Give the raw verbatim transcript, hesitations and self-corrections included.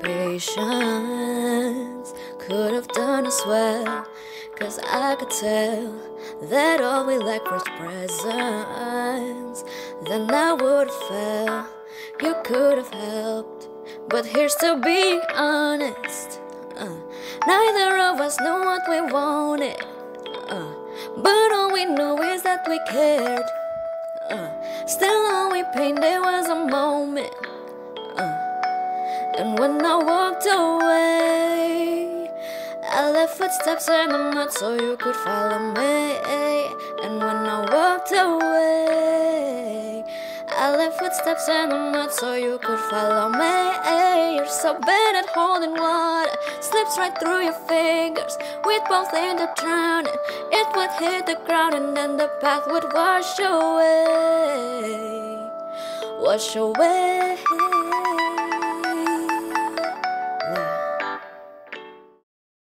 patience could have done us well, 'cause I could tell that all we lacked was presence. Then I would have felt you could have helped, but here's to being honest. uh, Neither of us knew what we wanted, uh, but all we knew is that we cared. uh, Still on we pain, there was a moment, uh, and when I walked away, I left footsteps in the mud so you could follow me. And when I walked away, I left footsteps in the mud so you could follow me. You're so bad at holding water, slips right through your fingers. We'd both end up drowning. It would hit the ground and then the path would wash away, wash away.